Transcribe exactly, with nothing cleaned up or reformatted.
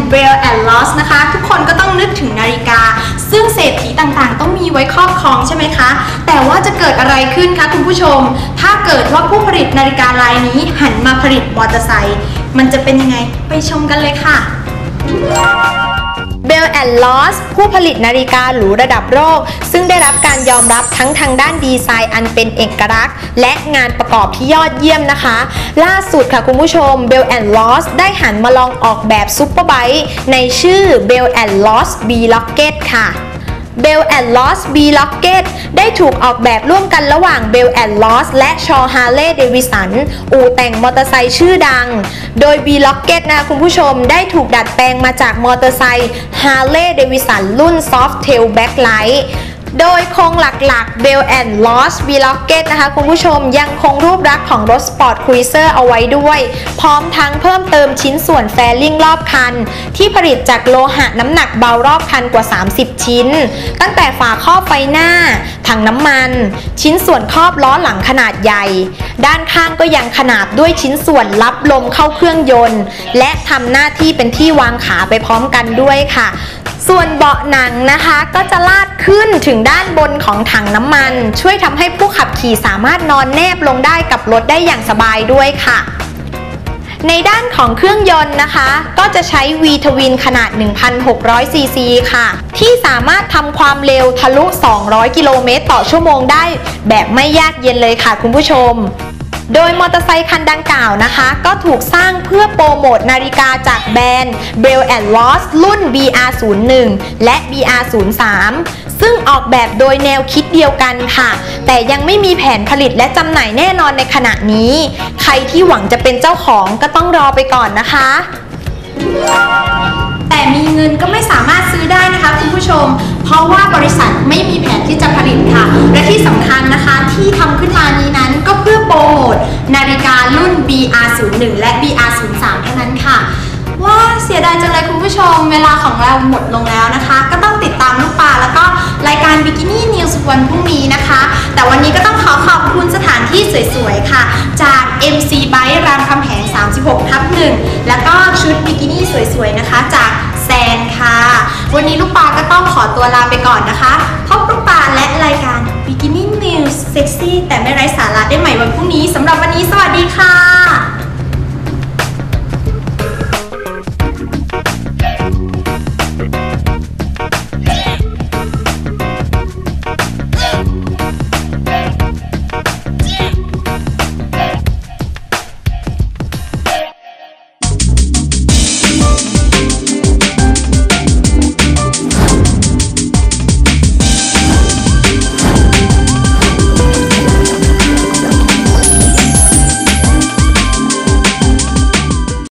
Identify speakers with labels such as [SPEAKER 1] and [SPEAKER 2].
[SPEAKER 1] Bell and Loss นะคะทุกคนก็ต้องนึกถึงนาฬิกาซึ่งเศรษฐีต่างๆต้องมีไว้ครอบครองใช่ไหมคะแต่ว่าจะเกิดอะไรขึ้นคะคุณผู้ชมถ้าเกิดว่าผู้ผลิตนาฬิการายนี้หันมาผลิตมอเตอร์ไซค์มันจะเป็นยังไงไปชมกันเลยค่ะ Bell and Loss ผู้ผลิตนาฬิกาหรูระดับโลกซึ่งได้รับการยอมรับทั้งทางด้านดีไซน์อันเป็นเอกลักษณ์และงานประกอบที่ยอดเยี่ยมนะคะล่าสุดค่ะคุณผู้ชม Bell and Loss ได้หันมาลองออกแบบซุปเปอร์ไบค์ในชื่อ Bell and Loss B Rocket ค่ะ Bell and Loss B Rocket ได้ถูกออกแบบร่วมกันระหว่าง Bell and Loss และ Shaw Harley Davidson อู่แต่งมอเตอร์ไซค์ชื่อดังโดย B Rocket นะคุณผู้ชมได้ถูกดัดแปลงมาจากมอเตอร์ไซค์ Harley Davidson รุ่น Softail Backlight โดยโครงหลักๆ Bell and Loss B Rocket นะคะคุณผู้ชมยังคงรูปลักษณ์ของรถสปอร์ตครูเซอร์เอาไว้ด้วยพร้อมทั้งเพิ่มเติมชิ้นส่วนแฟลิ่งรอบคันที่ผลิตจากโลหะน้ำหนักเบารอบคันกว่าสามสิบชิ้นตั้งแต่ฝาครอบไฟหน้าถังน้ำมันชิ้นส่วนครอบล้อหลังขนาดใหญ่ด้านข้างก็ยังขนาบด้วยชิ้นส่วนรับลมเข้าเครื่องยนต์และทำหน้าที่เป็นที่วางขาไปพร้อมกันด้วยค่ะส่วนเบาะหนังนะคะก็จะลาดขึ้นถึงด้านบนของถังน้ำมันช่วยทำให้ผู้ขับขี่สามารถนอนแนบลงได้กับรถได้อย่างสบายด้วยค่ะในด้านของเครื่องยนต์นะคะก็จะใช้ V-Twin ขนาด หนึ่งพันหกร้อย ซี ซี ค่ะที่สามารถทำความเร็วทะลุสองร้อยกิโลเมตรต่อชั่วโมงได้แบบไม่ยากเย็นเลยค่ะคุณผู้ชมโดยมอเตอร์ไซค์คันดังกล่าวนะคะก็ถูกสร้างเพื่อโปรโมทนาฬิกาจากแบรนด์ Bell and Loss รุ่น บี อาร์ ศูนย์ หนึ่ง และ บี อาร์ ศูนย์ สาม ซึ่งออกแบบโดยแนวคิดเดียวกันค่ะแต่ยังไม่มีแผนผลิตและจำหน่ายแน่นอนในขณะนี้ใครที่หวังจะเป็นเจ้าของก็ต้องรอไปก่อนนะคะแต่มีเงินก็ไม่สามารถซื้อได้นะคะคุณผู้ชมเพราะว่าบริษัทไม่มีแผนที่จะผลิตค่ะและที่สำคัญนะคะที่ทำขึ้นมานี้นั้นก็เพื่อโปรโมทนาฬิการุ่น บี อาร์ ศูนย์ หนึ่ง และ บี อาร์ ศูนย์ สาม เท่านั้นค่ะว้าเสียดายจังเลยคุณผู้ชมเวลาของเราหมดลงแล้วนะคะก็ต้องติดตามลูกปลาแล้วก็รายการ Bikini News วันพรุ่งนี้นะคะแต่วันนี้ก็ต้องขอขอบคุณสถานที่สวยๆค่ะจาก เอ็ม ซี Bike รามคำแหง สามสิบหกทับหนึ่ง แล้วก็ชุดบิกินี่สวยๆนะคะจากแซนค่ะวันนี้ลูกปลาก็ต้องขอตัวลาไปก่อนนะคะพบลูกปลาและรายการ Bikini News เซ็กซี่แต่ไม่ไร้สาระได้ใหม่วันพรุ่งนี้สำหรับวันนี้สวัสดี